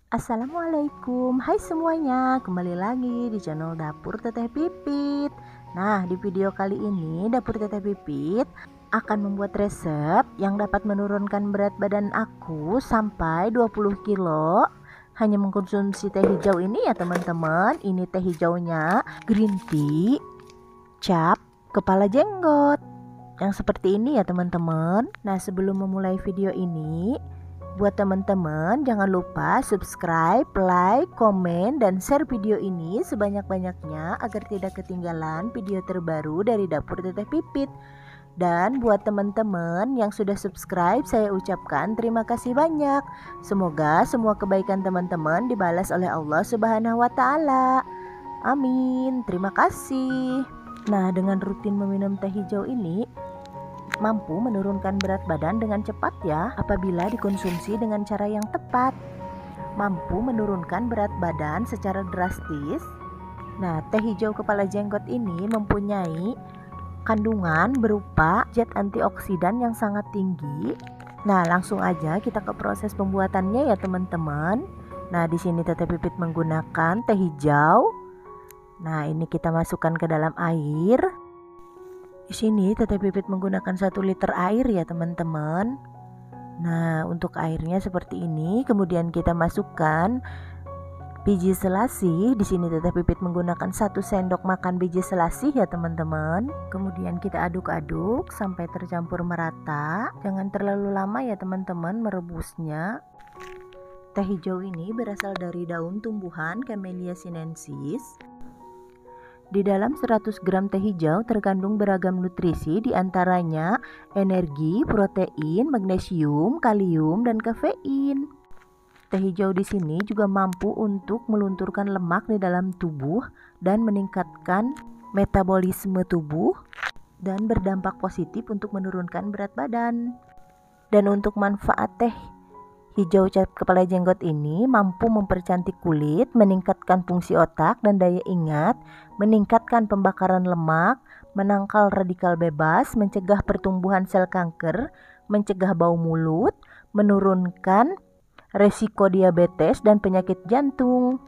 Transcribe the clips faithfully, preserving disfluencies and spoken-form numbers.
Assalamualaikum, hai semuanya, kembali lagi di channel Dapur Teteh Pipit. Nah, di video kali ini Dapur Teteh Pipit akan membuat resep yang dapat menurunkan berat badan aku sampai dua puluh kilo hanya mengkonsumsi teh hijau ini ya teman-teman. Ini teh hijaunya green tea cap kepala jenggot yang seperti ini ya teman-teman. Nah, sebelum memulai video ini, buat teman-teman jangan lupa subscribe, like, komen, dan share video ini sebanyak-banyaknya agar tidak ketinggalan video terbaru dari Dapur Teteh Pipit. Dan buat teman-teman yang sudah subscribe, saya ucapkan terima kasih banyak. Semoga semua kebaikan teman-teman dibalas oleh Allah Subhanahu wa taala. Amin. Terima kasih. Nah, dengan rutin meminum teh hijau ini mampu menurunkan berat badan dengan cepat ya apabila dikonsumsi dengan cara yang tepat. Mampu menurunkan berat badan secara drastis. Nah, teh hijau kepala jenggot ini mempunyai kandungan berupa zat antioksidan yang sangat tinggi. Nah, langsung aja kita ke proses pembuatannya ya teman-teman. Nah, di sini Teteh Pipit menggunakan teh hijau. Nah, ini kita masukkan ke dalam air. Di sini Teteh Pipit menggunakan satu liter air ya teman-teman. Nah, untuk airnya seperti ini. Kemudian kita masukkan biji selasih. Di sini Teteh Pipit menggunakan satu sendok makan biji selasih ya teman-teman. Kemudian kita aduk-aduk sampai tercampur merata. Jangan terlalu lama ya teman-teman merebusnya. Teh hijau ini berasal dari daun tumbuhan Camellia sinensis. Di dalam seratus gram teh hijau terkandung beragam nutrisi, diantaranya energi, protein, magnesium, kalium, dan kafein. Teh hijau di sini juga mampu untuk melunturkan lemak di dalam tubuh dan meningkatkan metabolisme tubuh dan berdampak positif untuk menurunkan berat badan. Dan untuk manfaat teh hijau cap kepala jenggot ini mampu mempercantik kulit, meningkatkan fungsi otak dan daya ingat, meningkatkan pembakaran lemak, menangkal radikal bebas, mencegah pertumbuhan sel kanker, mencegah bau mulut, menurunkan resiko diabetes dan penyakit jantung.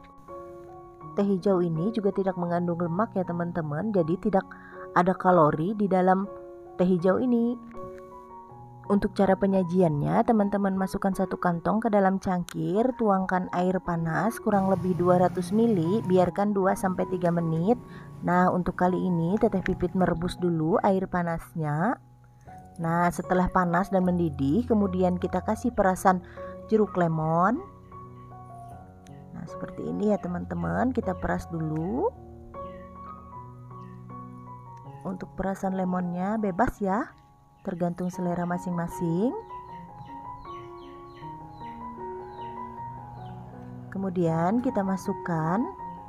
Teh hijau ini juga tidak mengandung lemak ya teman-teman, jadi tidak ada kalori di dalam teh hijau ini. Untuk cara penyajiannya, teman-teman masukkan satu kantong ke dalam cangkir, tuangkan air panas kurang lebih dua ratus mililiter, biarkan dua sampai tiga menit. Nah, untuk kali ini Teteh Pipit merebus dulu air panasnya. Nah, setelah panas dan mendidih, kemudian kita kasih perasan jeruk lemon. Nah, seperti ini ya teman-teman, kita peras dulu. Untuk perasan lemonnya bebas ya, tergantung selera masing-masing. Kemudian kita masukkan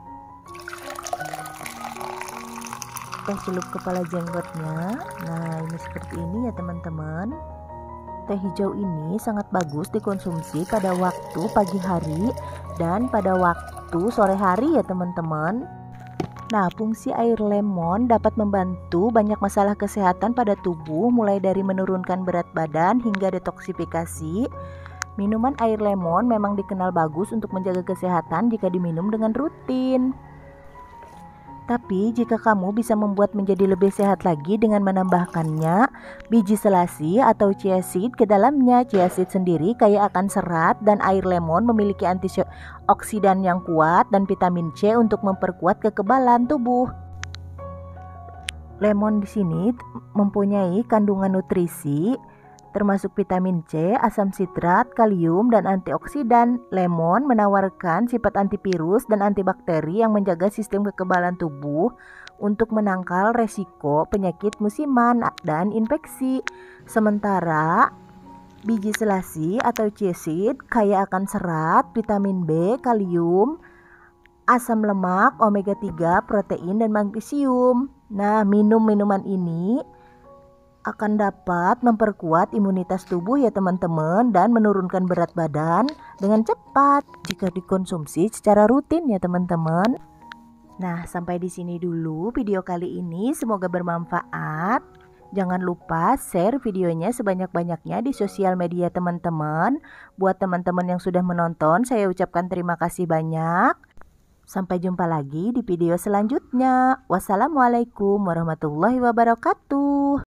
teh celup kepala jenggotnya. Nah, ini seperti ini ya teman-teman. Teh hijau ini sangat bagus dikonsumsi pada waktu pagi hari dan pada waktu sore hari ya teman-teman. Nah, fungsi air lemon dapat membantu banyak masalah kesehatan pada tubuh, mulai dari menurunkan berat badan hingga detoksifikasi. Minuman air lemon memang dikenal bagus untuk menjaga kesehatan jika diminum dengan rutin. Tapi jika kamu bisa membuat menjadi lebih sehat lagi dengan menambahkannya biji selasih atau chia seed ke dalamnya. Chia seed sendiri kaya akan serat dan air lemon memiliki antioksidan yang kuat dan vitamin C untuk memperkuat kekebalan tubuh. Lemon di sini mempunyai kandungan nutrisi termasuk vitamin C, asam sitrat, kalium, dan antioksidan. Lemon menawarkan sifat antivirus dan antibakteri yang menjaga sistem kekebalan tubuh untuk menangkal resiko penyakit musiman dan infeksi. Sementara biji selasih atau chia seed kaya akan serat, vitamin B, kalium, asam lemak, omega tiga, protein, dan magnesium. Nah, minum minuman ini akan dapat memperkuat imunitas tubuh ya teman-teman dan menurunkan berat badan dengan cepat jika dikonsumsi secara rutin ya teman-teman. Nah, sampai di sini dulu video kali ini, semoga bermanfaat. Jangan lupa share videonya sebanyak-banyaknya di sosial media teman-teman. Buat teman-teman yang sudah menonton, saya ucapkan terima kasih banyak. Sampai jumpa lagi di video selanjutnya. Wassalamualaikum warahmatullahi wabarakatuh.